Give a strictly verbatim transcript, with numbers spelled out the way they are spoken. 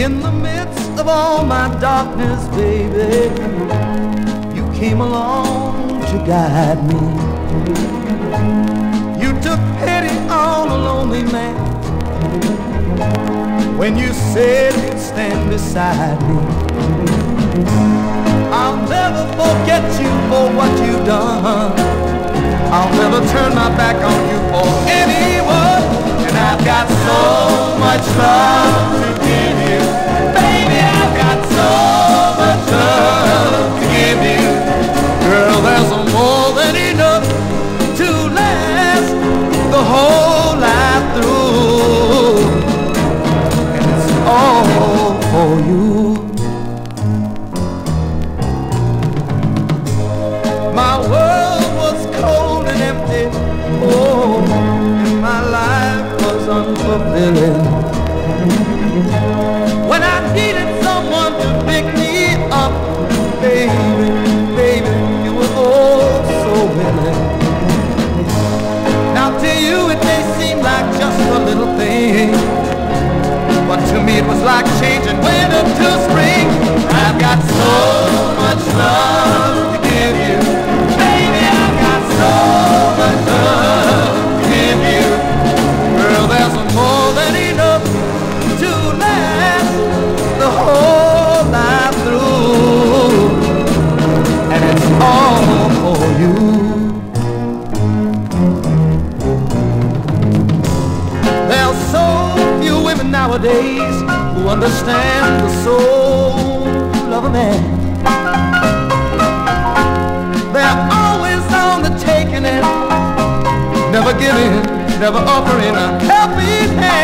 In the midst of all my darkness, baby, you came along to guide me. You took pity on a lonely man when you said you'd stand beside me. I'll never forget you for what you've done. I'll never turn my back on you for anyone. And I've got so much love to give you. Baby, I've got so much love to give you. Girl, there's more than enough to last the whole life through. And it's all for you. My world was cold and empty, oh, and my life was unfulfilling. When I needed someone to pick me up, baby, baby, you were oh so willing. Now to you it may seem like just a little thing, but to me it was like changing winter to spring. I've got so much love to give you. Baby, I've got so much love to give you. Girl, there's more than enough to last the whole life through. And it's all for you. There's so few women nowadays who understand the soul of a man. They're always on the taking and never giving, never offering a helping hand.